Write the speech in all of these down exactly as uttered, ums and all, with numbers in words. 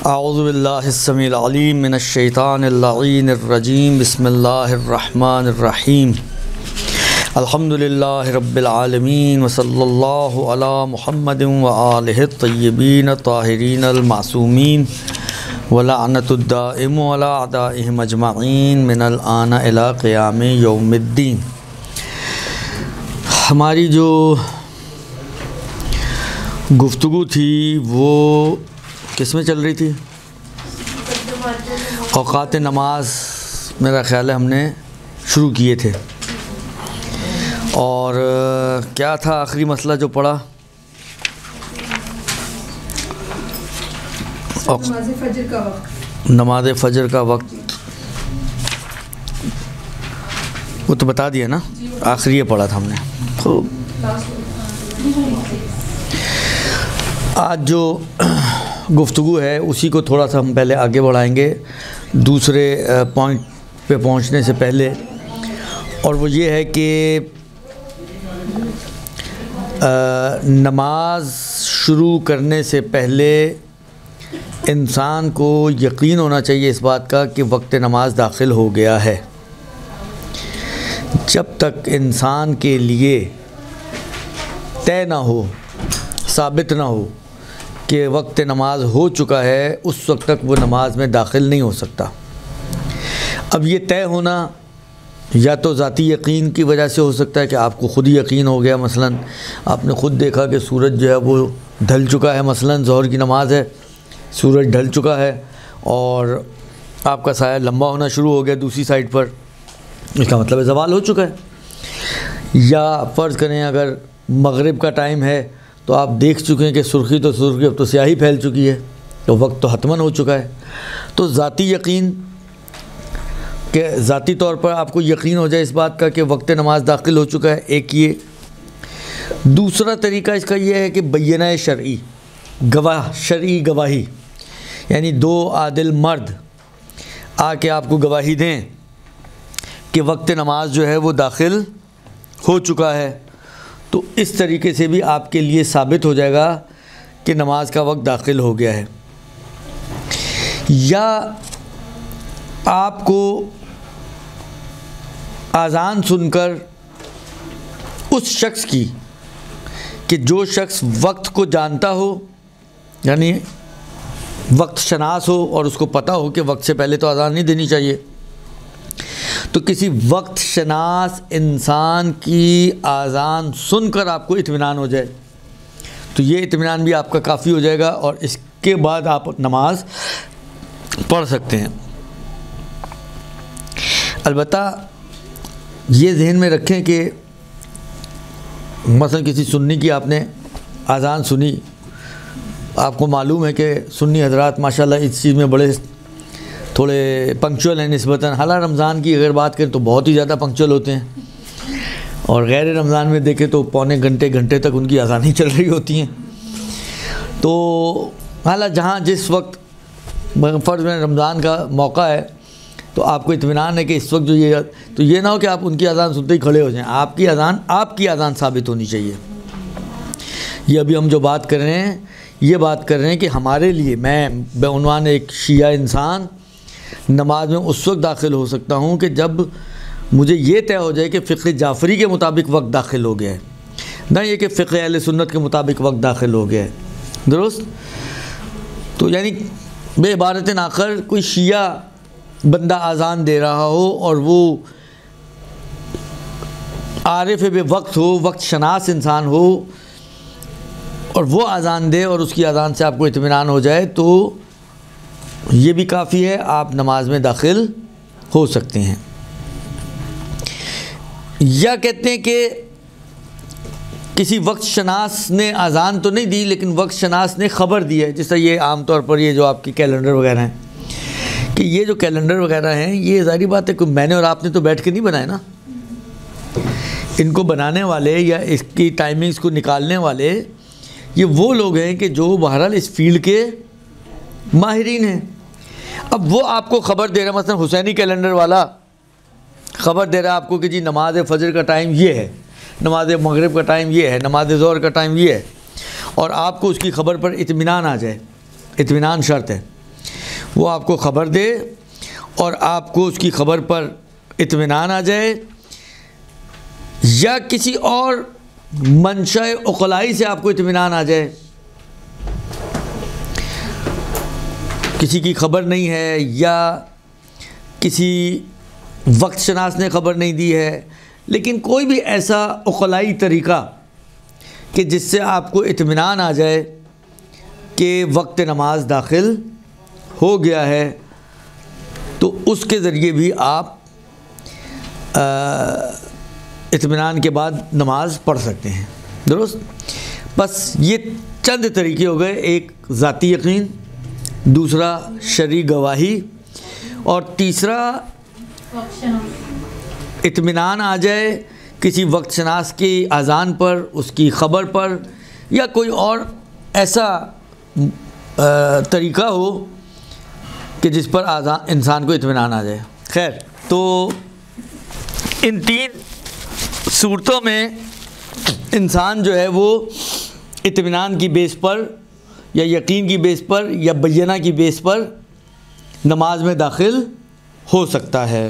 اعوذ باللہ السمیع العلیم من الشیطان اللعین الرجیم بسم اللہ الرحمن الرحیم الحمد للہ رب العالمین وصلی اللہ علی محمد وآلہ الطیبین الطاہرین المعصومین ولعنت الدائم علی اعدائہم اجمعین من الآن الی قیام یوم الدین۔ ہماری جو گفتگو تھی وہ کس میں چل رہی تھی؟ اوقات نماز میرا خیال ہے ہم نے شروع کیے تھے، اور کیا تھا آخری مسئلہ جو پڑھا؟ نماز فجر کا وقت نماز فجر کا وقت وہ تو بتا دیا نا، آخری یہ پڑھا تھا ہم نے۔ خوب، آج جو گفتگو ہے اسی کو تھوڑا سا ہم پہلے آگے بڑھائیں گے دوسرے پوائنٹ پہ پہنچنے سے پہلے، اور وہ یہ ہے کہ نماز شروع کرنے سے پہلے انسان کو یقین ہونا چاہیے اس بات کا کہ وقت نماز داخل ہو گیا ہے۔ جب تک انسان کے لیے طے نہ ہو، ثابت نہ ہو کہ وقت نماز ہو چکا ہے، اس وقت تک وہ نماز میں داخل نہیں ہو سکتا۔ اب یہ طے ہونا یا تو ذاتی یقین کی وجہ سے ہو سکتا ہے کہ آپ کو خود ہی یقین ہو گیا، مثلا آپ نے خود دیکھا کہ سورج جو ہے وہ ڈھل چکا ہے، مثلا ظہر کی نماز ہے، سورج ڈھل چکا ہے اور آپ کا سایہ لمبا ہونا شروع ہو گیا دوسری سائڈ پر، اس کا مطلب ہے زوال ہو چکا ہے۔ یا فرض کریں اگر مغرب کا ٹائم ہے تو آپ دیکھ چکے ہیں کہ سرخی تو سرخی اب تو سیاہی پھیل چکی ہے، تو وقت تو حتماً ہو چکا ہے۔ تو ذاتی یقین کہ ذاتی طور پر آپ کو یقین ہو جائے اس بات کا کہ وقت نماز داخل ہو چکا ہے، ایک یہ۔ دوسرا طریقہ اس کا یہ ہے کہ بینہ شرعی، گواہ، شرعی گواہی، یعنی دو عادل مرد آ کے آپ کو گواہی دیں کہ وقت نماز جو ہے وہ داخل ہو چکا ہے، تو اس طریقے سے بھی آپ کے لیے ثابت ہو جائے گا کہ نماز کا وقت داخل ہو گیا ہے۔ یا آپ کو اذان سن کر اس شخص کی کہ جو شخص وقت کو جانتا ہو، یعنی وقت شناس ہو اور اس کو پتہ ہو کہ وقت سے پہلے تو اذان نہیں دینی چاہیے، تو کسی وقت شناس انسان کی اذان سن کر آپ کو اطمینان ہو جائے تو یہ اطمینان بھی آپ کا کافی ہو جائے گا، اور اس کے بعد آپ نماز پڑھ سکتے ہیں۔ البتہ یہ ذہن میں رکھیں کہ مثلا کسی سنی کی آپ نے اذان سنی، آپ کو معلوم ہے کہ سنی حضرات ماشاءاللہ اس چیز میں بڑے تھوڑے پنکچول ہیں نسبتاً، حالانکہ رمضان کی اگر بات کریں تو بہت ہی زیادہ پنکچول ہوتے ہیں، اور غیر رمضان میں دیکھیں تو پونے گھنٹے گھنٹے تک ان کی اذانیں چل رہی ہوتی ہیں۔ تو حالانکہ جہاں جس وقت فرض میں رمضان کا موقع ہے تو آپ کو اطمینان ہے کہ اس وقت جو یہ تو یہ نہ ہو کہ آپ ان کی اذان سنتے ہی کھڑے ہو جائیں، آپ کی اذان آپ کی اذان ثابت ہونی چاہیے۔ یہ ابھی ہم جو بات کر رہے ہیں یہ بات کر رہے ہیں کہ ہمارے لیے، میں بعنوان ایک شیعہ انسان نماز میں اس وقت داخل ہو سکتا ہوں کہ جب مجھے یہ طے ہو جائے کہ فقہ جعفری کے مطابق وقت داخل ہو گیا ہے، نہ یہ کہ فقہ اہل سنت کے مطابق وقت داخل ہو گیا ہے، درست؟ تو یعنی بے عبارت آخر کوئی شیعہ بندہ اذان دے رہا ہو اور وہ عارف بے وقت ہو، وقت شناس انسان ہو، اور وہ اذان دے اور اس کی اذان سے آپ کو اطمینان ہو جائے تو یہ بھی کافی ہے، آپ نماز میں داخل ہو سکتے ہیں۔ یا کہتے ہیں کہ کسی وقت شناس نے اذان تو نہیں دی لیکن وقت شناس نے خبر دی ہے، جس طرح یہ عام طور پر یہ جو آپ کے کیلنڈر وغیرہ ہیں، کہ یہ جو کیلنڈر وغیرہ ہیں یہ ظاہری بات ہے کہ میں نے اور آپ نے تو بیٹھ کے نہیں بنائے نا، ان کو بنانے والے یا اس کی ٹائمنگز کو نکالنے والے یہ وہ لوگ ہیں کہ جو بہرحال اس فیلڈ کے ماہرین ہیں۔ اب وہ آپ کو خبر دے رہا ہے، مثلا حسینی کیلنڈر والا خبر دے رہا ہے آپ کو کہ جی نماز فجر کا ٹائم یہ ہے، نماز مغرب کا ٹائم یہ ہے، نماز ظہر کا ٹائم یہ ہے، اور آپ کو اس کی خبر پر اطمینان آ جائے، اطمینان شرط ہے، وہ آپ کو خبر دے اور آپ کو اس کی خبر پر اطمینان آ جائے، یا کسی اور منشاء عقلائی سے آپ کو اطمینان آ جائے، کسی کی خبر نہیں ہے یا کسی وقت شناس نے خبر نہیں دی ہے، لیکن کوئی بھی ایسا عقلائی طریقہ کہ جس سے آپ کو اطمینان آ جائے کہ وقت نماز داخل ہو گیا ہے، تو اس کے ذریعے بھی آپ اطمینان کے بعد نماز پڑھ سکتے ہیں۔ درست؟ بس یہ چند طریقے ہو گئے، ایک ذاتی یقین، دوسرا شرعی گواہی، اور تیسرا اطمینان آ جائے کسی وقت شناس کی اذان پر، اس کی خبر پر، یا کوئی اور ایسا طریقہ ہو کہ جس پر آزان انسان کو اطمینان آ جائے۔ خیر، تو ان تین صورتوں میں انسان جو ہے وہ اطمینان کی بیس پر یا یقین کی بیس پر یا بینہ کی بیس پر نماز میں داخل ہو سکتا ہے۔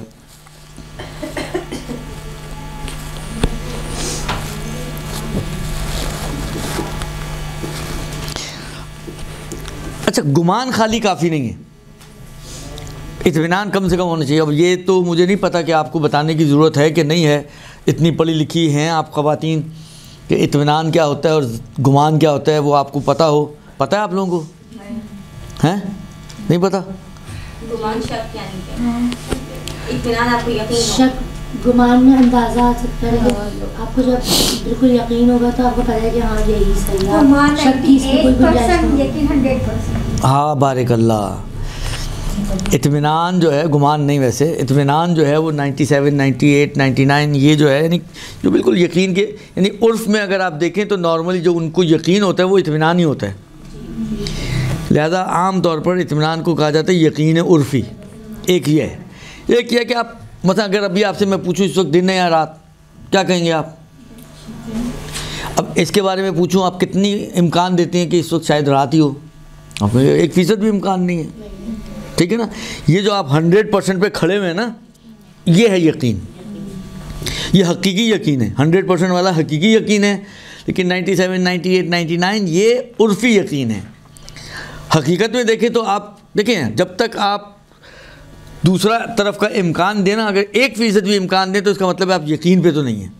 اچھا، گمان خالی کافی نہیں ہے، اطمینان کم سے کم ہونا چاہیے۔ اب یہ تو مجھے نہیں پتہ کہ آپ کو بتانے کی ضرورت ہے کہ نہیں ہے، اتنی پڑھی لکھی ہیں آپ خواتین کہ اطمینان کیا ہوتا ہے اور گمان کیا ہوتا ہے وہ آپ کو پتہ ہو۔ پتہ ہے آپ لوگوں کو؟ ہیں؟ نہیں پتہ؟ گمان شک کیا نہیں ہے، اطمینان آپ کو یقین ہو۔ شک گمان میں اندازہ آ سکتا ہے، لیکن آپ کو جب بالکل یقین ہوگا تو آپ کو پتہ ہے کہ ہاں یہی صحیح ہے۔ شک کی اس کی کوئی گنجائش نہیں۔ ہاں، بارک اللہ۔ اطمینان جو ہے، گمان نہیں، ویسے اطمینان جو ہے وہ ninety seven ninety eight ninety nine یہ جو ہے، یعنی جو بالکل یقین کے، یعنی عرف میں اگر آپ دیکھیں تو نارملی جو ان کو یقین ہوتا ہے وہ اطمینان ہی ہوتا ہے۔ لہذا عام طور پر اطمینان کو کہا جاتا ہے یقین عرفی۔ ایک یہ ہے، ایک یہ ہے کہ آپ مثلا اگر ابھی آپ سے میں پوچھوں اس وقت دن ہے یا رات، کیا کہیں گے آپ؟ اب اس کے بارے میں پوچھوں آپ کتنی امکان دیتے ہیں کہ اس وقت شاید رات ہی ہو؟ آپ ایک فیصد بھی امکان نہیں ہے، ٹھیک ہے نا؟ یہ جو آپ ہنڈریڈ پرسینٹ پہ کھڑے ہوئے ہیں نا، یہ ہے یقین، یہ حقیقی یقین ہے۔ ہنڈریڈ پرسینٹ والا حقیقی یقین ہے، لیکن ninety seven ninety eight ninety nine یہ عرفی یقین ہے۔ حقیقت میں دیکھیں تو آپ دیکھیں، جب تک آپ دوسرا طرف کا امکان دینا، اگر ایک فیصد بھی امکان دیں تو اس کا مطلب ہے آپ یقین پہ تو نہیں ہیں۔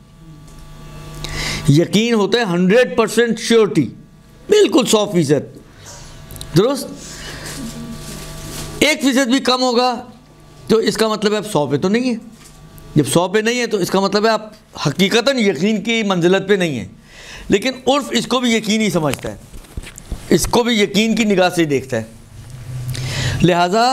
یقین ہوتا ہے ہنڈریڈ پرسینٹ شیورٹی، بالکل سو فیصد۔ درست؟ ایک فیصد بھی کم ہوگا تو اس کا مطلب ہے آپ سو پہ تو نہیں ہے۔ جب سو پہ نہیں ہے تو اس کا مطلب ہے آپ حقیقتاً یقین کی منزلت پہ نہیں ہیں، لیکن عرف اس کو بھی یقین ہی سمجھتا ہے، اس کو بھی یقین کی نگاہ سے دیکھتا ہے۔ لہٰذا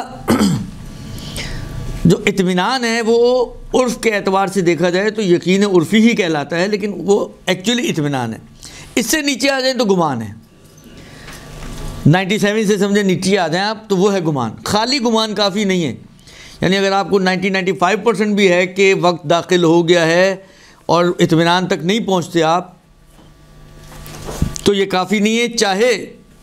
جو اطمینان ہے وہ عرف کے اعتبار سے دیکھا جائے تو یقین عرفی ہی کہلاتا ہے، لیکن وہ ایکچولی اطمینان ہے۔ اس سے نیچے آ جائیں تو گمان ہے۔ نائنٹی سیون سے سمجھیں نیچے آ جائیں آپ تو وہ ہے گمان۔ خالی گمان کافی نہیں ہے، یعنی اگر آپ کو نائنٹی نائنٹی فائیو پرسینٹ بھی ہے کہ وقت داخل ہو گیا ہے اور اطمینان تک نہیں پہنچتے آپ، تو یہ کافی نہیں ہے۔ چاہے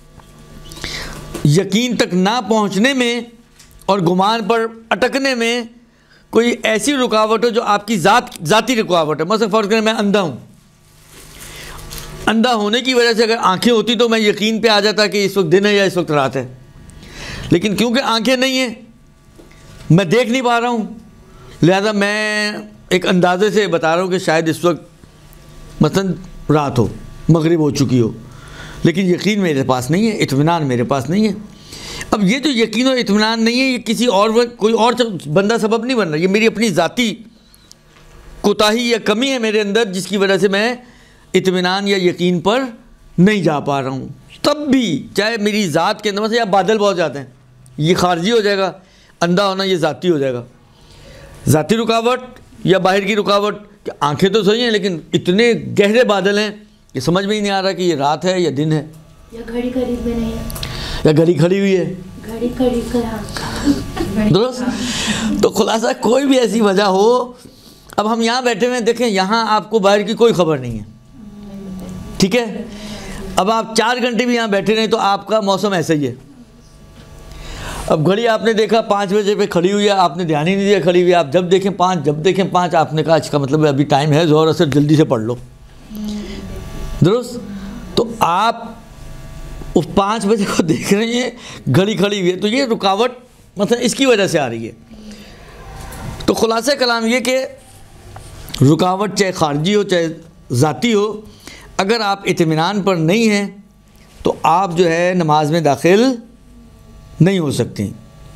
یقین تک نہ پہنچنے میں اور گمان پر اٹکنے میں کوئی ایسی رکاوٹ ہو جو آپ کی ذات ذاتی رکاوٹ ہے۔ مثلا فرض کریں میں اندھا ہوں، اندھا ہونے کی وجہ سے اگر آنکھیں ہوتی تو میں یقین پہ آ جاتا کہ اس وقت دن ہے یا اس وقت رات ہے، لیکن کیونکہ آنکھیں نہیں ہیں میں دیکھ نہیں پا رہا ہوں، لہذا میں ایک اندازے سے بتا رہا ہوں کہ شاید اس وقت مثلا رات ہو، مغرب ہو چکی ہو، لیکن یقین میرے پاس نہیں ہے، اطمینان میرے پاس نہیں ہے۔ اب یہ جو یقین اور اطمینان نہیں ہے یہ کسی اور کوئی اور بندہ سبب نہیں بن رہا، یہ میری اپنی ذاتی کوتاہی یا کمی ہے میرے اندر، جس کی وجہ سے میں اطمینان یا یقین پر نہیں جا پا رہا ہوں۔ تب بھی چاہے میری ذات کے اندر سے یا بادل بہت جاتے ہیں، یہ خارجی ہو جائے گا، اندھا ہونا یہ ذاتی ہو جائے گا۔ ذاتی رکاوٹ یا باہر کی رکاوٹ کہ آنکھیں تو صحیح ہیں لیکن اتنے گہرے بادل ہیں کہ سمجھ میں ہی نہیں آ رہا کہ یہ رات ہے یا دن ہے، یا گھڑی قریب میں نہیں ہے، یا گھڑی کھڑی ہوئی ہے، گھڑی قریب کر۔ درست؟ تو خلاصہ کوئی بھی ایسی وجہ ہو، اب ہم یہاں بیٹھے ہوئے دیکھیں، یہاں آپ کو باہر کی کوئی خبر نہیں ہے، ٹھیک ہے؟ اب آپ چار گھنٹے بھی یہاں بیٹھے رہیں تو آپ کا موسم ایسا ہی ہے۔ اب گھڑی آپ نے دیکھا پانچ بجے پہ کھڑی ہوئی ہے، آپ نے دھیان ہی نہیں دیا کھڑی ہوئی ہے، آپ جب دیکھیں پانچ جب دیکھیں پانچ آپ نے کہا اس کا مطلب ہے ابھی ٹائم ہے ظہر اثر، جلدی سے پڑھ لو، درست؟ تو آپ اس پانچ بجے کو دیکھ رہے ہیں گھڑی کھڑی ہوئی ہے، تو یہ رکاوٹ مثلا اس کی وجہ سے آ رہی ہے۔ تو خلاصہ کلام یہ کہ رکاوٹ چاہے خارجی ہو چاہے ذاتی ہو، اگر آپ اطمینان پر نہیں ہیں تو آپ جو ہے نماز میں داخل نہیں ہو سکتی۔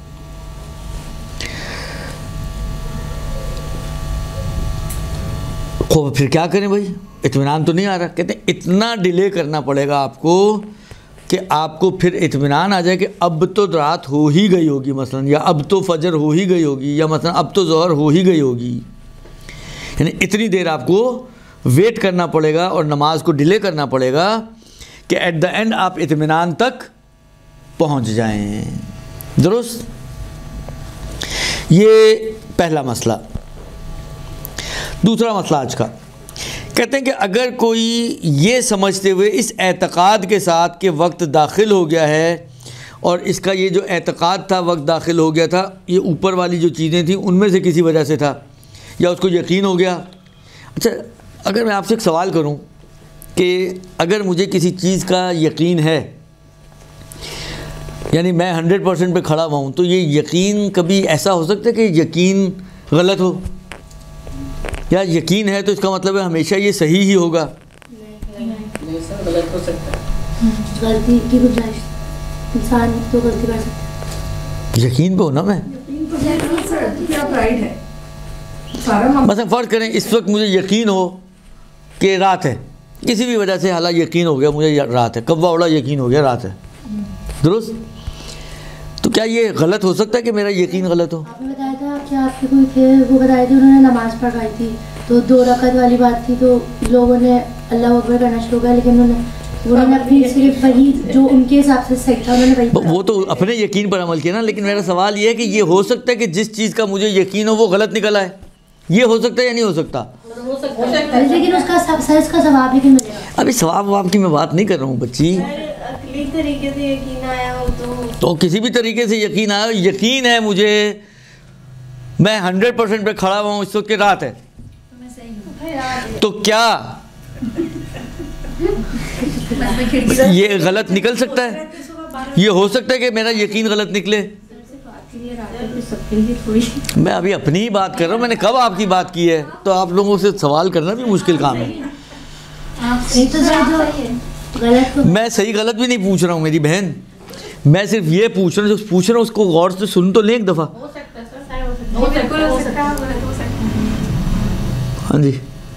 خوب پھر کیا کریں بھائی، اطمینان تو نہیں آ رہا، کہتے ہیں اتنا ڈیلے کرنا پڑے گا آپ کو کہ آپ کو پھر اطمینان آ جائے کہ اب تو رات ہو ہی گئی ہوگی مثلا، یا اب تو فجر ہو ہی گئی ہوگی، یا مثلا اب تو ظہر ہو ہی گئی ہوگی، یعنی اتنی دیر آپ کو ویٹ کرنا پڑے گا اور نماز کو ڈیلے کرنا پڑے گا کہ ایٹ دا اینڈ آپ اطمینان تک پہنچ جائیں، درست؟ یہ پہلا مسئلہ۔ دوسرا مسئلہ آج کا، کہتے ہیں کہ اگر کوئی یہ سمجھتے ہوئے اس اعتقاد کے ساتھ کہ وقت داخل ہو گیا ہے، اور اس کا یہ جو اعتقاد تھا وقت داخل ہو گیا تھا، یہ اوپر والی جو چیزیں تھیں ان میں سے کسی وجہ سے تھا، یا اس کو یقین ہو گیا۔ اچھا اگر میں آپ سے ایک سوال کروں کہ اگر مجھے کسی چیز کا یقین ہے، یعنی میں ہنڈریڈ پرسینٹ پہ کھڑا ہوا ہوں، تو یہ یقین کبھی ایسا ہو سکتا ہے کہ یقین غلط ہو؟ یا یقین ہے تو اس کا مطلب ہے ہمیشہ یہ صحیح ہی ہوگا؟ غلط ہو سکتا ہے، غلطی کی گنجائش، انسان تو غلطی کر سکتا ہے۔ یقین پہ ہونا میں مثلا فرض کریں اس وقت مجھے یقین ہو کہ رات ہے، کسی بھی وجہ سے حالانکہ یقین ہو گیا مجھے رات ہے، کبا اڑا یقین ہو گیا رات ہے، درست؟ تو کیا یہ غلط ہو سکتا ہے کہ میرا یقین غلط ہو؟ آپ نے بتایا تھا کہ آپ کے کوئی تھے وہ بتائے تھے انہوں نے نماز پڑھائی تھی، تو دو رکعت والی بات تھی، تو لوگوں نے اللہ اکبر کرنا شروع کیا، لیکن انہوں نے انہوں نے اپنی صرف وہی جو ان کے حساب سے صحیح تھا انہوں نے وہی پڑھا۔ وہ تو اپنے یقین پر عمل کیا نا، لیکن میرا سوال یہ ہے کہ یہ ہو سکتا ہے کہ جس چیز کا مجھے یقین ہو وہ غلط نکل آئے، یہ ہو سکتا ہے یا نہیں ہو سکتا؟ لیکن اس کا اس کا ثواب لیکن ملے گا۔ ابھی ثواب واب کی میں بات نہیں کر رہا ہوں بچی، عقلی طریقے سے یقین آیا ہو تو تو کسی بھی طریقے سے یقین آیا، یقین ہے مجھے، میں ہنڈریڈ پرسینٹ پہ کھڑا ہوا ہوں اس وقت کہ رات ہے، تو کیا یہ غلط نکل سکتا ہے؟ یہ ہو سکتا ہے کہ میرا یقین غلط نکلے؟ میں ابھی اپنی ہی بات کر رہا ہوں، میں نے کب آپ کی بات کی ہے؟ تو آپ لوگوں سے سوال کرنا بھی مشکل کام ہے۔ میں صحیح غلط بھی نہیں پوچھ رہا ہوں میری بہن، میں صرف یہ پوچھ رہا ہوں، جو پوچھ رہا ہوں اس کو غور سے سن تو لیں ایک دفعہ۔ ہاں جی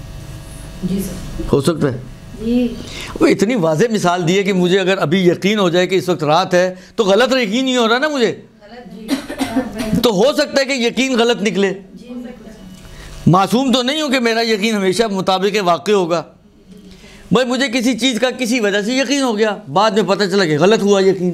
ہو سکتا ہے، وہ اتنی واضح مثال دی ہے کہ مجھے اگر ابھی یقین ہو جائے کہ اس وقت رات ہے تو غلط یقین نہیں ہو رہا نا مجھے، تو ہو سکتا ہے کہ یقین غلط نکلے، معصوم تو نہیں ہوں کہ میرا یقین ہمیشہ مطابق واقع ہوگا۔ بھائی مجھے کسی چیز کا کسی وجہ سے یقین ہو گیا، بعد میں پتہ چلا کہ غلط ہوا یقین،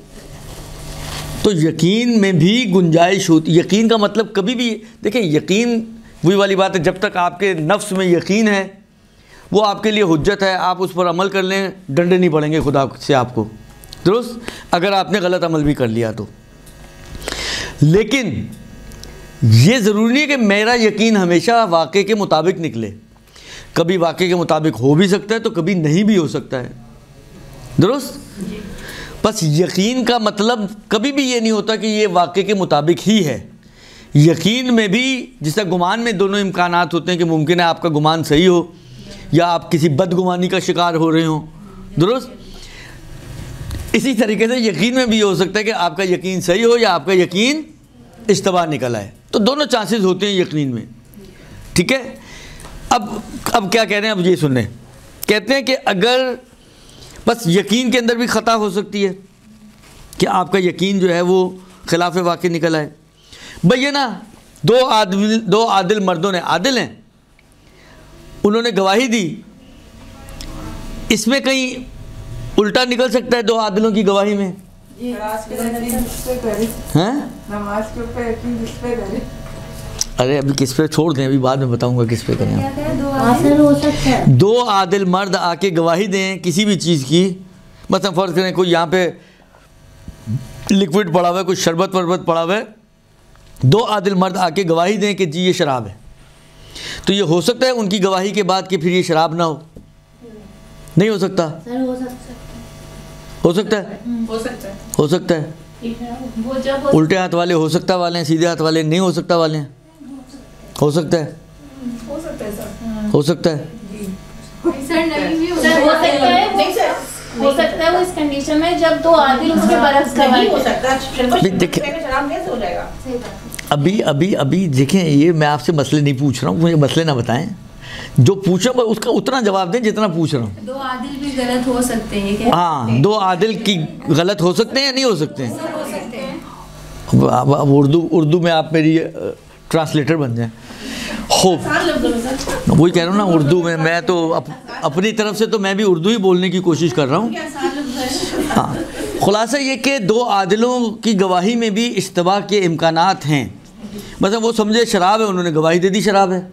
تو یقین میں بھی گنجائش ہوتی۔ یقین کا مطلب کبھی بھی دیکھیں، یقین وہی والی بات ہے، جب تک آپ کے نفس میں یقین ہے وہ آپ کے لیے حجت ہے، آپ اس پر عمل کر لیں، ڈنڈے نہیں پڑیں گے خدا سے آپ کو، درست؟ اگر آپ نے غلط عمل بھی کر لیا تو۔ لیکن یہ ضروری نہیں ہے کہ میرا یقین ہمیشہ واقعے کے مطابق نکلے، کبھی واقعے کے مطابق ہو بھی سکتا ہے تو کبھی نہیں بھی ہو سکتا ہے، درست؟ بس یقین کا مطلب کبھی بھی یہ نہیں ہوتا کہ یہ واقعے کے مطابق ہی ہے۔ یقین میں بھی جس طرح گمان میں دونوں امکانات ہوتے ہیں کہ ممکن ہے آپ کا گمان صحیح ہو یا آپ کسی بدگمانی کا شکار ہو رہے ہوں، درست؟ اسی طریقے سے یقین میں بھی یہ ہو سکتا ہے کہ آپ کا یقین صحیح ہو یا آپ کا یقین اشتباہ نکل آئے، تو دونوں چانسز ہوتے ہیں یقین میں، ٹھیک ہے؟ اب اب کیا کہہ رہے ہیں، اب یہ سنیں، کہتے ہیں کہ اگر بس یقین کے اندر بھی خطا ہو سکتی ہے کہ آپ کا یقین جو ہے وہ خلاف واقع نکل آئے۔ بھئی یہ نا دو عادل دو عادل مردوں نے، عادل ہیں، انہوں نے گواہی دی، اس میں کہیں الٹا نکل سکتا ہے دو عادلوں کی گواہی میں؟ ارے ابھی کس پہ چھوڑ دیں، ابھی بعد میں بتاؤں گا کس پہ کریں۔ دو عادل مرد آ کے گواہی دیں کسی بھی چیز کی، مثلا فرض کریں کوئی یہاں پہ लिक्विड पड़ा हुआ है, कुछ शरबत वरबत पड़ा हुआ है, दो आदिल मर्द आके गवाही दें कि जी ये शराब है, तो ये हो सकता है उनकी गवाही के बाद कि फिर ये शराब ना हो? नहीं हो सकता? सर हो सकता है, हो सकता है, हो सकता है। हो सकता है। वो जब उल्टे हाथ वाले हो सकता वाले हैं, सीधे हाथ वाले नहीं हो सकता वाले हैं? हो सकता है, हो सकता है सर। हो सकता है। सर नबी भी सर हो सकता है वो हो सकता है वो इस कंडीशन में जब दो आदिल उसके बरक्स गवाही हो सकता नहीं, देखें, है, शराब नहीं हो जाएगा। अभी अभी अभी देखें, ये मैं आपसे मसले नहीं पूछ रहा हूँ, मुझे मसले ना बताएं, जो पूछो बस उसका उतना जवाब दें जितना पूछ रहा हूँ। दो आदिल भी गलत हो सकते हैं क्या? हाँ, दो आदिल की गलत हो सकते हैं या नहीं हो सकते हैं? हो सकते हैं। अब अब- अब उर्दू उर्दू में आप मेरी ट्रांसलेटर बन जाएं। हो वही कह रहा हूँ ना, उर्दू में मैं तो अप, अपनी तरफ से तो मैं भी उर्दू ही बोलने की कोशिश कर रहा हूँ। हाँ, खुलासा ये कि दो आदिलों की गवाही में भी इश्तबा के इम्कानात हैं। मतलब वो समझे शराब है, उन्होंने गवाही दे दी शराब है,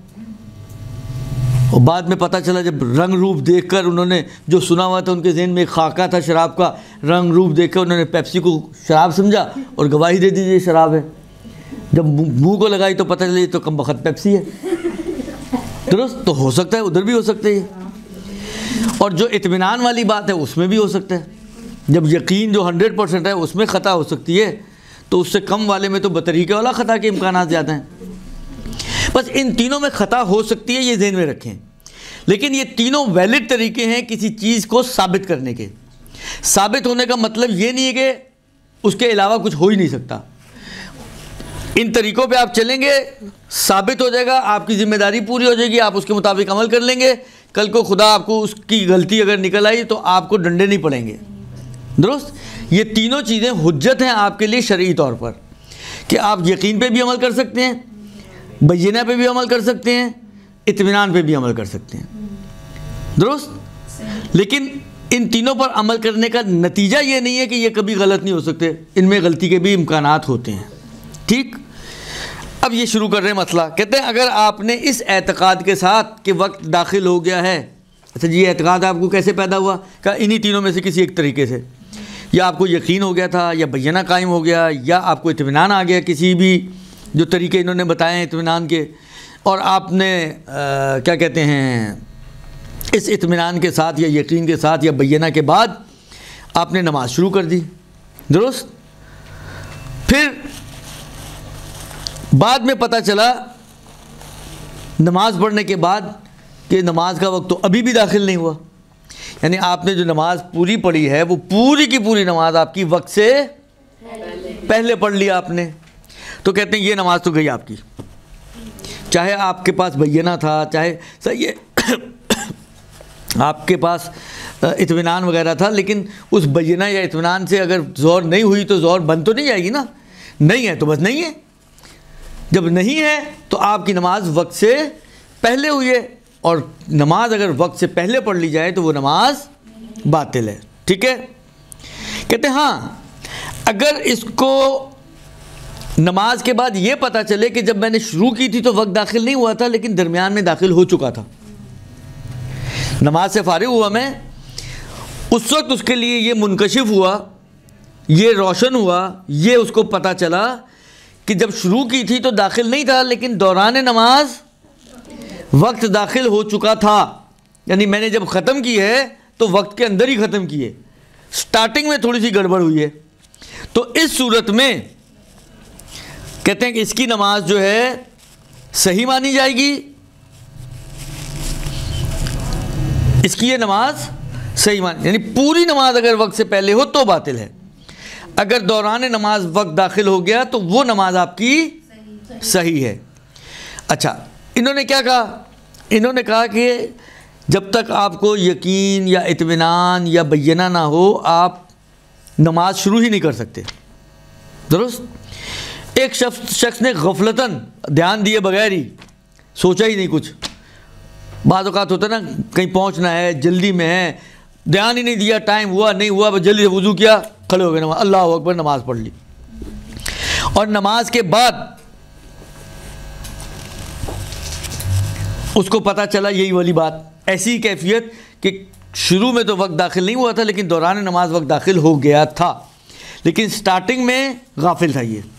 और बाद में पता चला जब रंग रूप देखकर उन्होंने जो सुना हुआ था उनके जहन में एक खाका था शराब का, रंग रूप देखकर उन्होंने पेप्सी को शराब समझा और गवाही दे दी ये शराब है। जब मुंह को लगाई तो पता चला ये तो कम बखत पेप्सी है। दुरुस्त? तो हो सकता है उधर भी हो सकता है। और जो इत्मीनान वाली बात है उसमें भी हो सकता है, जब यकीन जो हंड्रेड परसेंट है उसमें ख़ता हो सकती है, तो उससे कम वाले में तो बतरीके वाला ख़ता के इम्कानात ज़्यादा हैं। बस इन तीनों में ख़ता हो सकती है, ये ज़हन में रखें। लेकिन ये तीनों वैलिड तरीके हैं किसी चीज़ को साबित करने के। साबित होने का मतलब ये नहीं है कि उसके अलावा कुछ हो ही नहीं सकता। इन तरीक़ों पे आप चलेंगे, साबित हो जाएगा, आपकी ज़िम्मेदारी पूरी हो जाएगी, आप उसके मुताबिक अमल कर लेंगे। कल को खुदा आपको उसकी गलती अगर निकल आई तो आपको डंडे नहीं पड़ेंगे। दुरुस्त? ये तीनों चीज़ें हुज्जत हैं आपके लिए शरई तौर पर, कि आप यकीन पे भी अमल कर सकते हैं, बय्यना पे भी अमल कर सकते हैं, इत्मीनान पे भी अमल कर सकते हैं। दुरुस्त? लेकिन इन तीनों पर अमल करने का नतीजा ये नहीं है कि ये कभी गलत नहीं हो सकते, इनमें गलती के भी इम्कानात होते हैं। ठीक? अब ये शुरू कर रहे हैं मसला। कहते हैं अगर आपने इस एतक़ाद के साथ कि वक्त दाखिल हो गया है, अच्छा जी, ये एतक़ाद आपको कैसे पैदा हुआ? कहा इन्हीं तीनों में से किसी एक तरीके से, या आपको यकीन हो गया था, या बय्यना कायम हो गया, या आपको इत्मीनान आ गया, किसी भी जो तरीके इन्होंने बताए हैं इत्मीनान के, और आपने आ, क्या कहते हैं, इस इत्मीनान के साथ या यकीन के साथ या बय्यना के बाद आपने नमाज शुरू कर दी। दुरुस्त? फिर बाद में पता चला नमाज पढ़ने के बाद कि नमाज का वक्त तो अभी भी दाखिल नहीं हुआ, यानी आपने जो नमाज पूरी पढ़ी है वो पूरी की पूरी नमाज आपकी वक्त से पहले पढ़ लिया आपने, तो कहते हैं ये नमाज तो गई आपकी, चाहे आपके पास बय्यना था, चाहे सही है आपके पास इत्मीनान वगैरह था, लेकिन उस बय्यना या इत्मीनान से अगर ज़ोर नहीं हुई तो ज़ोर बंद तो नहीं जाएगी ना। नहीं है तो बस नहीं है, जब नहीं है तो आपकी नमाज वक्त से पहले हुई है, और नमाज अगर वक्त से पहले पढ़ ली जाए तो वो नमाज बातिल है। ठीक है? कहते हैं हाँ, अगर इसको नमाज के बाद ये पता चले कि जब मैंने शुरू की थी तो वक्त दाखिल नहीं हुआ था, लेकिन दरमियान में दाखिल हो चुका था, नमाज से फारिग हुआ मैं, उस वक्त उसके लिए ये मुनकशिफ हुआ, ये रोशन हुआ, ये उसको पता चला कि जब शुरू की थी तो दाखिल नहीं था, लेकिन दौरान नमाज वक्त दाखिल हो चुका था, यानी मैंने जब ख़त्म की है तो वक्त के अंदर ही ख़त्म की है, स्टार्टिंग में थोड़ी सी गड़बड़ हुई है। तो इस सूरत में कहते हैं कि इसकी नमाज जो है सही मानी जाएगी, इसकी ये नमाज सही मान, यानी पूरी नमाज अगर वक्त से पहले हो तो बातिल है, अगर दौरान नमाज वक्त दाखिल हो गया तो वो नमाज आपकी सही, सही है। अच्छा, इन्होंने क्या कहा? इन्होंने कहा कि जब तक आपको यकीन या इत्मीनान या बय्यना ना हो आप नमाज शुरू ही नहीं कर सकते। दुरुस्त? एक शख्स शख्स ने गफलतन ध्यान दिए बगैर ही, सोचा ही नहीं कुछ, बाज़ औक़ात होता है ना कहीं पहुंचना है, जल्दी में है, ध्यान ही नहीं दिया, टाइम हुआ नहीं हुआ, बस जल्दी से वज़ू किया, खड़े हो गए, नमाज अल्लाह अकबर, नमाज पढ़ ली, और नमाज के बाद उसको पता चला यही वाली बात, ऐसी कैफियत कि शुरू में तो वक्त दाखिल नहीं हुआ था लेकिन दौरान नमाज वक्त दाखिल हो गया था, لیکن سٹارٹنگ میں غافل تھا، یہ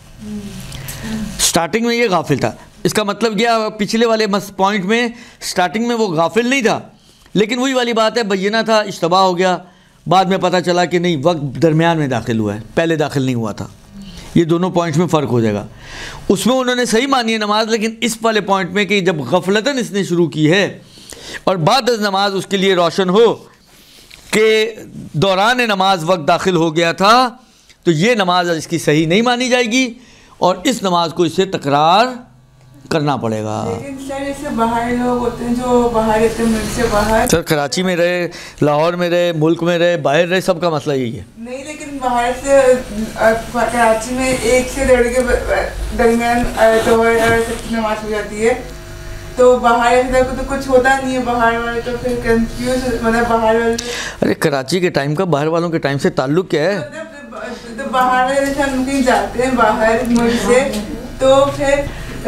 سٹارٹنگ میں یہ غافل تھا. اس کا مطلب کیا، پچھلے والے پوائنٹ میں سٹارٹنگ میں وہ غافل نہیں تھا، لیکن وہی والی بات ہے بینہ تھا، اشتباہ ہو گیا، بعد میں پتہ چلا کہ نہیں وقت درمیان میں داخل ہوا ہے، پہلے داخل نہیں ہوا تھا. یہ دونوں پوائنٹس میں فرق ہو جائے گا. اس میں انہوں نے صحیح مانی ہے نماز، لیکن اس والے پوائنٹ میں کہ جب غفلتاً اس نے شروع کی ہے اور بعد از نماز اس کے لیے روشن ہو کہ دوران نماز وقت داخل ہو گیا تھا، تو یہ نماز اس کی صحیح نہیں مانی جائے گی اور اس نماز کو اسے تکرار کرنا پڑے گا. لیکن سر ایسے باہر لوگ ہوتے ہیں جو باہر رہتے ہیں، ملک سے باہر، سر کراچی میں رہے، لاہور میں رہے، ملک میں رہے، باہر رہے، سب کا مسئلہ یہی ہے. نہیں لیکن باہر سے کراچی میں ایک سے ڈیڑھ کے درمیان ظہر نماز ہو جاتی ہے، تو باہر ایسے تو کچھ ہوتا نہیں ہے، باہر والے تو پھر کنفیوز، مطلب باہر والے. ارے کراچی کے ٹائم کا باہر والوں کے ٹائم سے تعلق کیا ہے؟ تو باہر والے جیسے ہم کہیں جاتے ہیں باہر ملک سے، تو پھر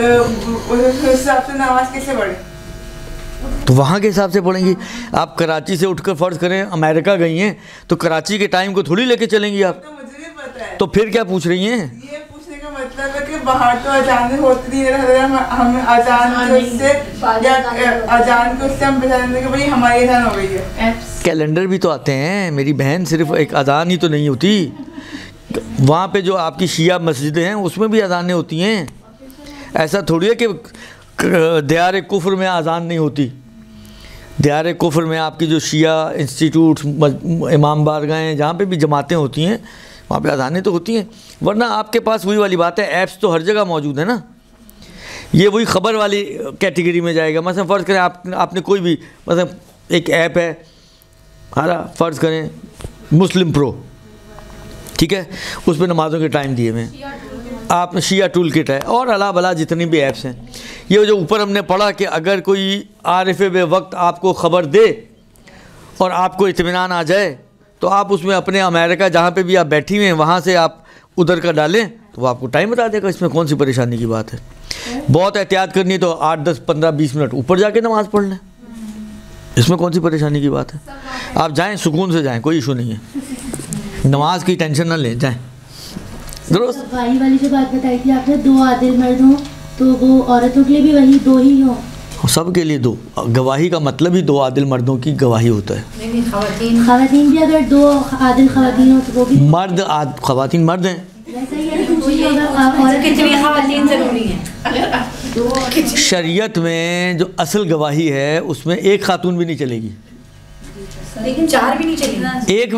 اس حساب سے نماز کیسے پڑھیں؟ تو وہاں کے حساب سے پڑھیں گی. آپ کراچی سے اٹھ کر فرض کریں امریکہ گئی ہیں تو کراچی کے ٹائم کو تھوڑی لے کے چلیں گی آپ. تو مجھے بھی پتہ ہے. تو پھر کیا پوچھ رہی ہیں؟ یہ پوچھنے کا مطلب ہے کہ باہر تو اذان ہوتی نہیں، ہم اذان کو اس سے یا اذان کو اس سے ہم پہچان دیں کہ بھائی ہماری اذان ہو گئی ہے. کیلنڈر بھی تو آتے ہیں میری بہن، صرف ایک اذان ہی تو نہیں ہوتی. وہاں پہ جو آپ کی شیعہ مسجدیں ہیں اس میں بھی اذانیں ہوتی ہیں. ایسا تھوڑی ہے کہ دیار کفر میں اذان نہیں ہوتی. دیار کفر میں آپ کی جو شیعہ انسٹیٹیوٹ، امام بارگاہیں، جہاں پہ بھی جماعتیں ہوتی ہیں وہاں پہ اذانیں تو ہوتی ہیں. ورنہ آپ کے پاس وہی والی بات ہے، ایپس تو ہر جگہ موجود ہیں نا. یہ وہی خبر والی کیٹیگری میں جائے گا. مثلا فرض کریں آپ آپ نے کوئی بھی مثلا ایک ایپ ہے ہمارا، فرض کریں مسلم پرو، ٹھیک ہے، اس پہ نمازوں کے ٹائم دیے ہوئے ہیں. آپ نے شیعہ ٹول کٹ ہے اور اللہ بلا جتنی بھی ایپس ہیں. یہ جو اوپر ہم نے پڑھا کہ اگر کوئی عارف بے وقت آپ کو خبر دے اور آپ کو اطمینان آ جائے تو آپ اس میں اپنے امریکہ جہاں پہ بھی آپ بیٹھی ہوئے ہیں وہاں سے آپ ادھر کا ڈالیں تو وہ آپ کو ٹائم بتا دے گا. اس میں کون سی پریشانی کی بات ہے؟ بہت احتیاط کرنی ہے تو آٹھ دس پندرہ بیس منٹ اوپر جا کے نماز پڑھ لیں. اس میں کون سی پریشانی کی بات ہے؟ آپ جائیں سکون سے جائیں، کوئی ایشو نہیں ہے. نماز کی ٹینشن نہ لیں، جائیں. درست. گواہی والی جو بات بتائی تھی آپ نے، دو عادل مرد ہوں تو وہ عورتوں کے لیے بھی وہی دو ہی ہوں؟ سب کے لیے دو. گواہی کا مطلب ہی دو عادل مردوں کی گواہی ہوتا ہے. خواتین خواتین بھی اگر دو عادل خواتین ہوں تو وہ بھی مرد عاد خواتین مرد ہیں. کتنی خواتین ضروری ہیں؟ شریعت میں جو اصل گواہی ہے اس میں ایک خاتون بھی نہیں چلے گی. لیکن چار بھی نہیں چلیں گے. ایک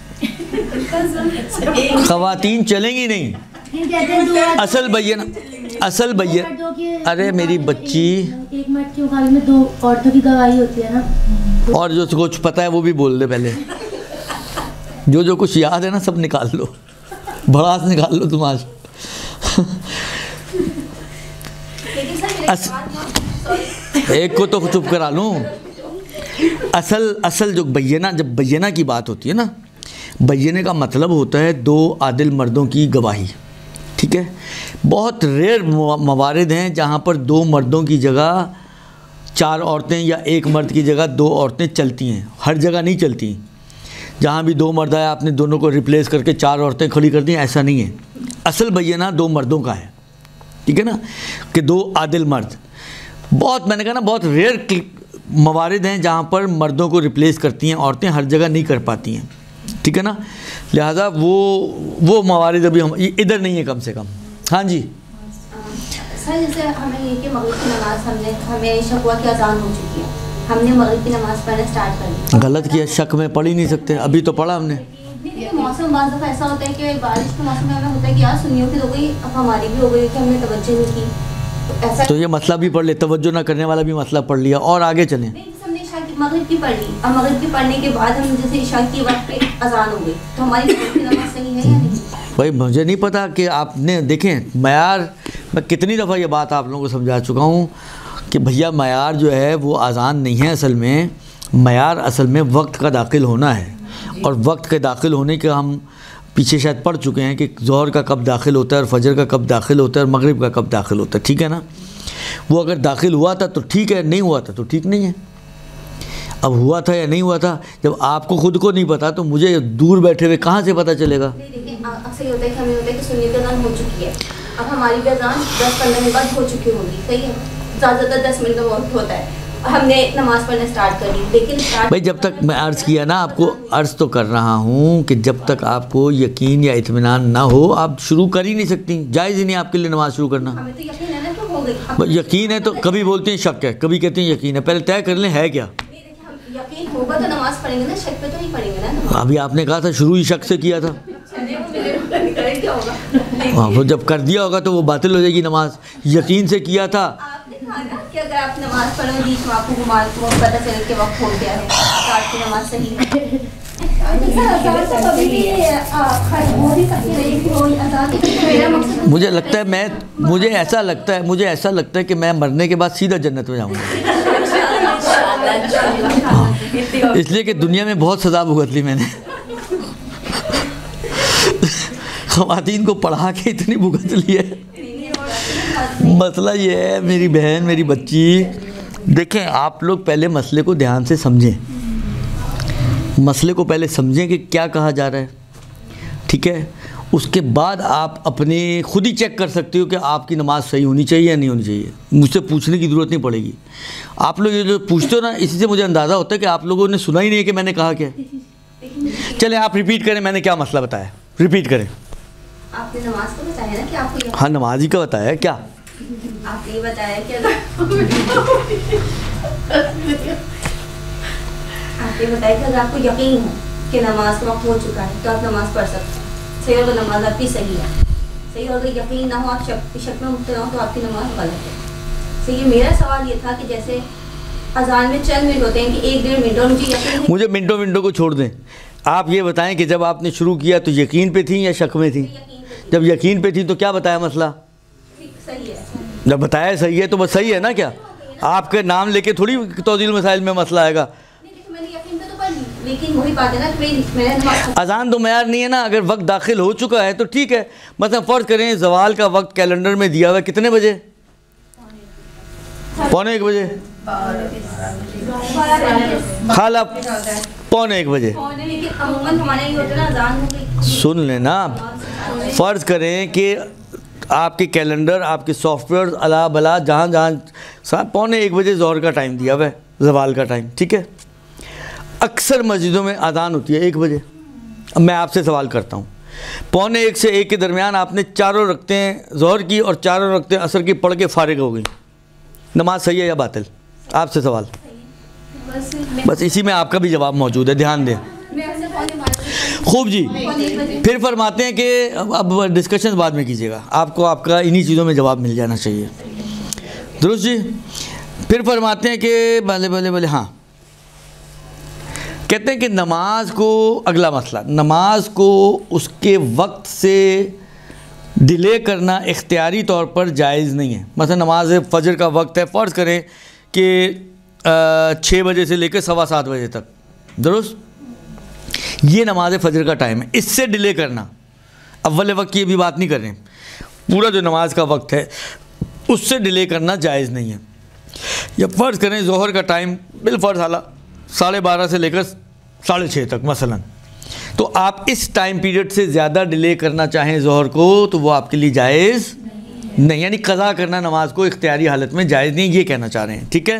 خواتین چلیں گی نہیں. اصل بینہ اصل بینہ ارے میری بچی، ایک مرد کے مقابلے میں دو عورتوں کی گواہی ہوتی ہے نا. اور جو کچھ پتہ ہے وہ بھی بول دے پہلے. جو جو کچھ یاد ہے نا سب نکال لو، بڑاس نکال لو تم آج. ایک کو تو چپ کرا لوں. اصل اصل جو بینہ، جب بینہ کی بات ہوتی ہے نا، بینہ کا مطلب ہوتا ہے دو عادل مردوں کی گواہی. ٹھیک ہے. بہت ریئر موارد ہیں جہاں پر دو مردوں کی جگہ چار عورتیں یا ایک مرد کی جگہ دو عورتیں چلتی ہیں. ہر جگہ نہیں چلتی. جہاں بھی دو مرد آئے آپ نے دونوں کو ریپلیس کر کے چار عورتیں کھڑی کر دیں، ایسا نہیں ہے. اصل بینہ دو مردوں کا ہے. ٹھیک ہے نا، کہ دو عادل مرد. بہت میں نے کہا نا بہت ریئر موارد ہیں جہاں پر مردوں کو ریپلیس کرتی ہیں عورتیں، ہر جگہ نہیں کر پاتی ہیں. ٹھیک ہے نا، لہٰذا وہ وہ موارد ابھی ہم ادھر نہیں ہے کم سے کم. ہاں جی سر، جیسے ہمیں یہ کہ مغرب کی نماز ہم نے ہمیں شک ہوا کہ اذان ہو چکی ہے، ہم نے مغرب کی نماز پڑھنا اسٹارٹ کر دی. غلط کیا، شک میں پڑھ ہی نہیں سکتے. ابھی تو پڑھا ہم نے. موسم بعض دفعہ ایسا ہوتا ہے کہ بارش کے موسم میں ہمیں ہوتا ہے کہ یار سنیوں کی ہو گئی، اب ہماری بھی ہو گئی کہ ہم نے توجہ نہیں کی. ایسا تو یہ مسئلہ بھی پڑھ لے، توجہ نہ کرنے والا بھی مسئلہ پڑھ لیا اور آگے چلیں. ہم نے عشاء کی مغرب کی پڑھ لی، اب مغرب کی پڑھنے کے بعد ہم جیسے عشاء کی وقت پہ اذان ہو گئی تو ہماری مغرب کی نماز صحیح ہے یا نہیں؟ بھائی مجھے نہیں پتا کہ آپ نے دیکھیں معیار، میں کتنی دفعہ یہ بات آپ لوگوں کو سمجھا چکا ہوں کہ بھیا معیار جو ہے وہ اذان نہیں ہے. اصل میں معیار اصل میں وقت کا داخل ہونا ہے. اور وقت کے داخل ہونے کے ہم پیچھے شاید پڑھ چکے ہیں کہ ظہر کا کب داخل ہوتا ہے اور فجر کا کب داخل ہوتا ہے اور مغرب کا کب داخل ہوتا ہے. ٹھیک ہے نا، وہ اگر داخل ہوا تھا تو ٹھیک ہے، نہیں ہوا تھا تو ٹھیک نہیں ہے. اب ہوا تھا یا نہیں ہوا تھا، جب آپ کو خود کو نہیں پتا تو مجھے دور بیٹھے ہوئے کہاں سے پتہ چلے گا؟ دیکھیں اکثر یہ ہوتا ہے کہ ہمیں ہوتا ہے کہ سنی کی اذان ہو چکی ہے, اب ہماری بھی اذان دس پندرہ منٹ بعد ہو چکی ہوگی, صحیح ہے, زیادہ سے زیادہ دس منٹ کا وقت ہوتا ہے, ہم نے نماز پڑھنا اسٹارٹ کر لی, لیکن بھائی جب تک میں عرض کیا نا آپ کو, عرض تو کر رہا ہوں کہ جب تک آپ کو یقین یا اطمینان نہ ہو آپ شروع کر ہی نہیں سکتی, جائز ہی نہیں آپ کے لیے نماز شروع کرنا. ہمیں تو یقین ہے نا کہ ہو گئی, یقین ہے تو کبھی بولتے ہیں شک ہے, کبھی کہتے ہیں یقین ہے, پہلے طے کر لیں ہے کیا. یقین ہوگا تو نماز پڑھیں گے نا, شک پہ تو نہیں پڑھیں گے نا. ابھی آپ نے کہا تھا شروع ہی شک سے کیا تھا, ہاں وہ جب کر دیا ہوگا تو وہ باطل ہو جائے گی نماز. یقین سے کیا تھا آپ نے کہا نا کہ اگر آپ نماز پڑھو بیچ میں آپ کو گھما تو پتہ چلے کہ وقت ہو گیا ہے, آپ کی نماز صحیح ہے. مجھے لگتا ہے میں مجھے ایسا لگتا ہے مجھے ایسا لگتا ہے کہ میں مرنے کے بعد سیدھا جنت میں جاؤں گا, اس لیے کہ دنیا میں بہت سزا بھگت لی میں نے, خواتین کو پڑھا کے اتنی بھگت لی ہے. مسئلہ یہ ہے میری بہن میری بچی, دیکھیں آپ لوگ پہلے مسئلے کو دھیان سے سمجھیں, مسئلے کو پہلے سمجھیں کہ کیا کہا جا رہا ہے, ٹھیک ہے, اس کے بعد آپ اپنے خود ہی چیک کر سکتے ہو کہ آپ کی نماز صحیح ہونی چاہیے یا نہیں ہونی چاہیے, مجھ سے پوچھنے کی ضرورت نہیں پڑے گی. آپ لوگ یہ جو پوچھتے ہو نا, اسی سے مجھے اندازہ ہوتا ہے کہ آپ لوگوں نے سنا ہی نہیں کہ میں نے کہا کیا. چلیں آپ ریپیٹ کریں, میں نے کیا مسئلہ بتایا, ریپیٹ کریں. آپ نے نماز کو بتایا نا کہ آپ کو, ہاں نماز ہی کا بتایا کیا, آپ نے یہ بتایا کہ آپ نے بتایا کہ اگر آپ کو یقین ہو کہ نماز کا وقت ہو چکا ہے تو آپ نماز پڑھ سکتے ہیں, صحیح ہوگا نماز آپ کی صحیح ہے, صحیح ہوگا یقین نہ ہو آپ شک شک میں مبتلا ہو تو آپ کی نماز غلط ہے. صحیح, میرا سوال یہ تھا کہ جیسے اذان میں چند منٹ ہوتے ہیں کہ ایک ڈیڑھ منٹ, اور مجھے یقین ہے, مجھے منٹوں منٹوں کو چھوڑ دیں, آپ یہ بتائیں کہ جب آپ نے شروع کیا تو یقین پہ تھیں یا شک میں تھیں. جب یقین پہ تھی تو کیا بتایا مسئلہ, صحیح ہے, جب بتایا صحیح ہے تو بس صحیح ہے نا. کیا آپ کے نام لے کے تھوڑی توضیح المسائل میں مسئلہ آئے گا. لیکن وہی بات ہے نا کہ میں نے اذان تو معیار نہیں ہے نا, اگر وقت داخل ہو چکا ہے تو ٹھیک ہے. مثلا فرض کریں زوال کا وقت کیلنڈر میں دیا ہوا ہے کتنے بجے, پونے ایک بجے, خالہ پونے ایک بجے. سن لینا, فرض کریں کہ آپ کے کیلنڈر آپ کے سافٹ ویئر الا بلا جہاں جہاں پونے ایک بجے ظہر کا ٹائم دیا ہوا ہے, زوال کا ٹائم, ٹھیک ہے. اکثر مسجدوں میں اذان ہوتی ہے ایک بجے. اب میں آپ سے سوال کرتا ہوں, پونے ایک سے ایک کے درمیان آپ نے چاروں رکعتیں ظہر کی اور چاروں رکعتیں عصر کی پڑھ کے فارغ ہو گئی, نماز صحیح ہے یا باطل؟ آپ سے سوال, بس اسی میں آپ کا بھی جواب موجود ہے, دھیان دیں. خوب جی, پھر فرماتے ہیں کہ اب ڈسکشن بعد میں کیجیے گا, آپ کو آپ کا انہی چیزوں میں جواب مل جانا چاہیے, درست جی. پھر فرماتے ہیں کہ بھلے بھلے بھلے ہاں کہتے ہیں کہ نماز کو, اگلا مسئلہ, نماز کو اس کے وقت سے ڈیلے کرنا اختیاری طور پر جائز نہیں ہے. مثلا نماز فجر کا وقت ہے, فرض کریں کہ چھ بجے سے لے کے سوا سات بجے تک, درست, یہ نماز فجر کا ٹائم ہے, اس سے ڈیلے کرنا, اول وقت کی یہ بھی بات نہیں کر رہے ہیں, پورا جو نماز کا وقت ہے اس سے ڈیلے کرنا جائز نہیں ہے. یا فرض کریں ظہر کا ٹائم بالفرض حالہ ساڑھے بارہ سے لے کر ساڑھے چھ تک مثلا, تو آپ اس ٹائم پیریڈ سے زیادہ ڈیلے کرنا چاہیں ظہر کو تو وہ آپ کے لیے جائز نہیں, یعنی قضا کرنا نماز کو اختیاری حالت میں جائز نہیں, یہ کہنا چاہ رہے ہیں, ٹھیک ہے.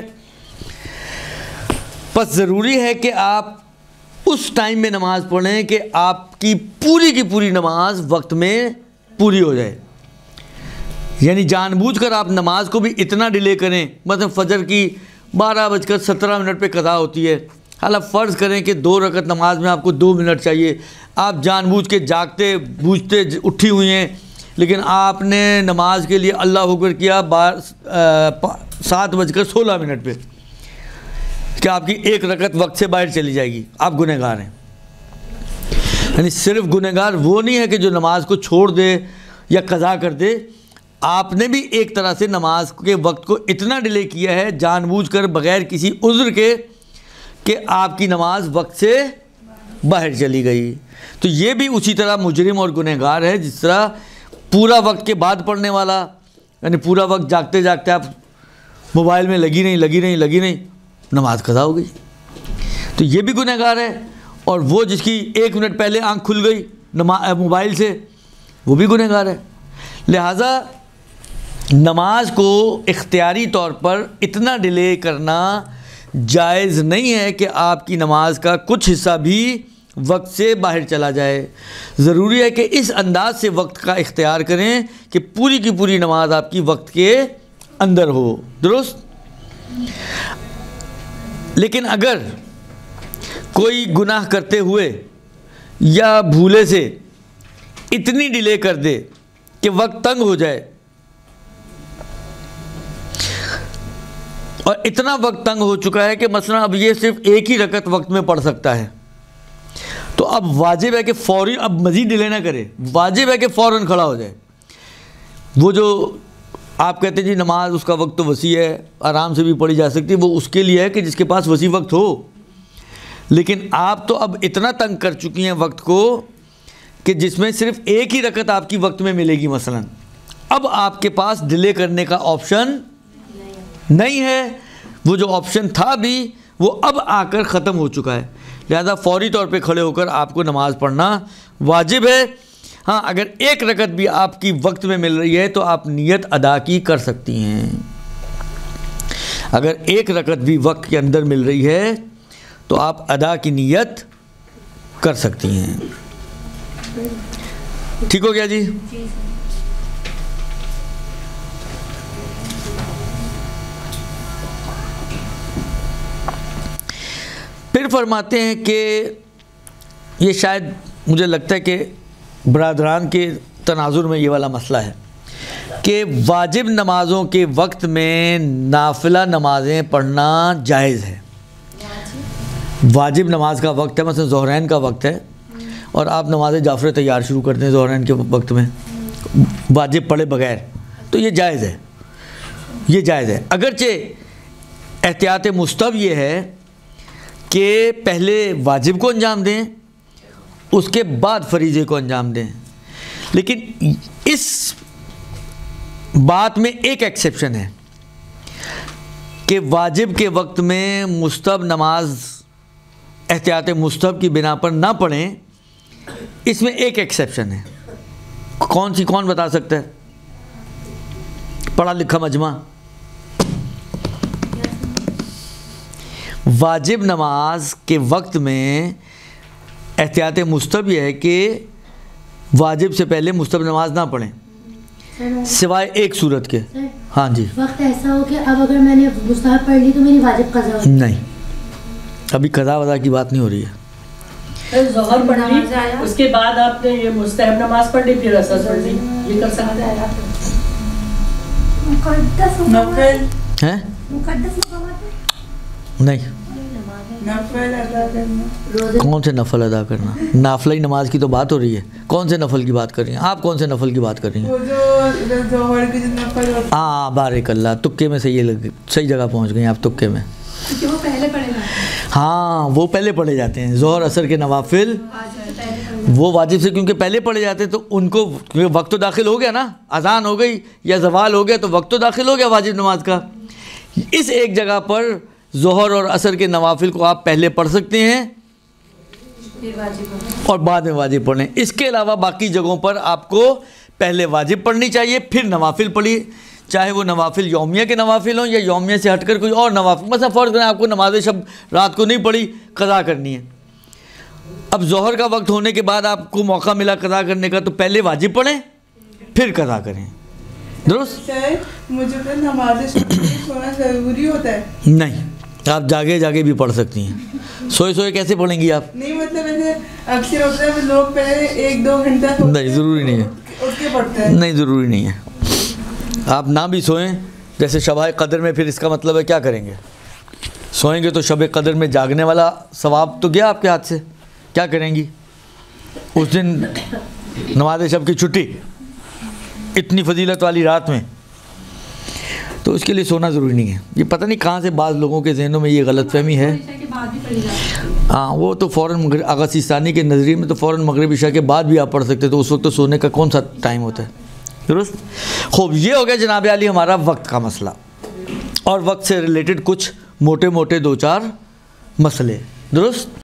بس ضروری ہے کہ آپ اس ٹائم میں نماز پڑھیں کہ آپ کی پوری کی پوری نماز وقت میں پوری ہو جائے. یعنی جان بوجھ کر آپ نماز کو بھی اتنا ڈیلے کریں, مطلب فجر کی بارہ بج کر سترہ منٹ پہ قضا ہوتی ہے, حالانکہ فرض کریں کہ دو رکعت نماز میں آپ کو دو منٹ چاہیے, آپ جان بوجھ کے جاگتے بوجھتے اٹھی ہوئی ہیں, لیکن آپ نے نماز کے لیے اللہ اکبر کیا بار سات بج کر سولہ منٹ پہ, کہ آپ کی ایک رکعت وقت سے باہر چلی جائے گی, آپ گنہگار ہیں. یعنی صرف گنہگار وہ نہیں ہے کہ جو نماز کو چھوڑ دے یا قضا کر دے, آپ نے بھی ایک طرح سے نماز کے وقت کو اتنا ڈیلے کیا ہے جان بوجھ کر بغیر کسی عذر کے کہ آپ کی نماز وقت سے باہر چلی گئی. تو یہ بھی اسی طرح مجرم اور گنہگار ہے جس طرح پورا وقت کے بعد پڑھنے والا, یعنی پورا وقت جاگتے جاگتے آپ موبائل میں لگی نہیں لگی نہیں لگی نہیں نماز قضا ہو گئی, تو یہ بھی گنہگار ہے. اور وہ جس کی ایک منٹ پہلے آنکھ کھل گئی موبائل سے، وہ بھی گنہگار ہے۔ لہٰذا نماز کو اختیاری طور پر اتنا ڈیلے کرنا جائز نہیں ہے کہ آپ کی نماز کا کچھ حصہ بھی وقت سے باہر چلا جائے۔ ضروری ہے کہ اس انداز سے وقت کا اختیار کریں کہ پوری کی پوری نماز آپ کی وقت کے اندر ہو، درست۔ لیکن اگر کوئی گناہ کرتے ہوئے یا بھولے سے اتنی ڈیلے کر دے کہ وقت تنگ ہو جائے، اور اتنا وقت تنگ ہو چکا ہے کہ مثلا اب یہ صرف ایک ہی رکعت وقت میں پڑھ سکتا ہے، تو اب واجب ہے کہ فوری اب مزید ڈیلے نہ کرے، واجب ہے کہ فوراً کھڑا ہو جائے۔ وہ جو آپ کہتے ہیں جی نماز اس کا وقت تو وسیع ہے، آرام سے بھی پڑھی جا سکتی ہے، وہ اس کے لیے ہے کہ جس کے پاس وسیع وقت ہو، لیکن آپ تو اب اتنا تنگ کر چکی ہیں وقت کو کہ جس میں صرف ایک ہی رکعت آپ کی وقت میں ملے گی مثلا، اب آپ کے پاس ڈیلے کرنے کا آپشن نہیں ہے۔ وہ جو آپشن تھا بھی وہ اب آ کر ختم ہو چکا ہے، لہذا فوری طور پہ کھڑے ہو کر آپ کو نماز پڑھنا واجب ہے۔ ہاں اگر ایک رکعت بھی آپ کی وقت میں مل رہی ہے تو آپ نیت ادا کی کر سکتی ہیں، اگر ایک رکعت بھی وقت کے اندر مل رہی ہے تو آپ ادا کی نیت کر سکتی ہیں۔ ٹھیک ہو گیا جی؟ پھر فرماتے ہیں کہ یہ شاید مجھے لگتا ہے کہ برادران کے تناظر میں یہ والا مسئلہ ہے کہ واجب نمازوں کے وقت میں نافلہ نمازیں پڑھنا جائز ہے۔ واجب نماز کا وقت ہے، مثلا ظہرین کا وقت ہے اور آپ نماز جعفر تیار شروع کرتے ہیں ظہرین کے وقت میں واجب پڑھے بغیر، تو یہ جائز ہے، یہ جائز ہے۔ اگرچہ احتیاط مستحب یہ ہے کہ پہلے واجب کو انجام دیں، اس کے بعد فریضے کو انجام دیں، لیکن اس بات میں ایک ایکسیپشن ہے کہ واجب کے وقت میں مستحب نماز احتیاط مستحب کی بنا پر نہ پڑھیں، اس میں ایک ایکسیپشن ہے۔ کون سی؟ کون بتا سکتا ہے؟ پڑھا لکھا مجمع۔ واجب نماز کے وقت میں احتیاط مستحب یہ ہے کہ واجب سے پہلے مستحب نماز نہ پڑھیں سوائے ایک صورت کے۔ ہاں جی، وقت ایسا ہو کہ اب اگر میں نے مستحب پڑھ لی تو میری واجب قضا ہو؟ نہیں، ابھی قضا وضا کی بات نہیں ہو رہی ہے۔ ظہر پڑھ لی، اس کے بعد آپ نے یہ مستحب نماز پڑھ لی، پھر اثر پڑھ لی، یہ کر سکتے ہیں؟ نفل ہیں؟ نہیں، نفل ادا کرنا۔ کون سے نفل ادا کرنا؟ نافلہ نماز کی تو بات ہو رہی ہے، کون سے نفل کی بات کر رہی ہیں آپ؟ کون سے نفل کی بات کر رہی ہیں؟ وہ جو ظہر کی جو نفل ہوتا ہے۔ ہاں بارک اللہ، تکے میں صحیح لگ صحیح جگہ پہنچ گئی آپ، تکے میں۔ کیونکہ وہ پہلے پڑھے جاتے ہیں۔ ہاں وہ پہلے پڑھے جاتے ہیں، ظہر اثر کے نوافل وہ واجب سے کیونکہ پہلے پڑھے جاتے ہیں، تو ان کو وقت تو داخل ہو گیا نا، اذان ہو گئی یا زوال ہو گیا تو وقت تو داخل ہو گیا واجب نماز کا۔ اس ایک جگہ پر ظہر اور عصر کے نوافل کو آپ پہلے پڑھ سکتے ہیں اور بعد میں واجب پڑھیں۔ اس کے علاوہ باقی جگہوں پر آپ کو پہلے واجب پڑھنی چاہیے، پھر نوافل پڑھی، چاہے وہ نوافل یومیہ کے نوافل ہوں یا یومیہ سے ہٹ کر کوئی اور نوافل۔ مثلا فرض کریں آپ کو نماز شب رات کو نہیں پڑھی، قضا کرنی ہے، اب ظہر کا وقت ہونے کے بعد آپ کو موقع ملا قضا کرنے کا، تو پہلے واجب پڑھیں پھر قضا کریں، درست؟ مجھے تو نماز شب سونا ضروری ہوتا ہے؟ نہیں، آپ جاگے جاگے بھی پڑھ سکتی ہیں، سوئے سوئے کیسے پڑھیں گی آپ؟ نہیں مطلب ایسے اکثر ہوتا ہے لوگ پہلے ایک دو گھنٹہ نہیں، ضروری نہیں ہے، اٹھ کے پڑھتے ہیں۔ نہیں ضروری نہیں ہے، آپ نہ بھی سوئیں، جیسے شب قدر میں پھر اس کا مطلب ہے کیا کریں گے؟ سوئیں گے تو شب قدر میں جاگنے والا ثواب تو گیا آپ کے ہاتھ سے، کیا کریں گی؟ اس دن نماز شب کی چھٹی، اتنی فضیلت والی رات میں، تو اس کے لیے سونا ضروری نہیں ہے۔ یہ پتہ نہیں کہاں سے بعض لوگوں کے ذہنوں میں یہ غلط فہمی ہے۔ ہاں وہ تو فوراً آغا سیستانی کے نظریے میں تو فوراً مغرب عشاء کے بعد بھی آپ پڑھ سکتے، تو اس وقت تو سونے کا کون سا ٹائم ہوتا ہے، درست؟ خوب، یہ ہو گیا جناب عالی ہمارا وقت کا مسئلہ، اور وقت سے ریلیٹڈ کچھ موٹے موٹے دو چار مسئلے، درست؟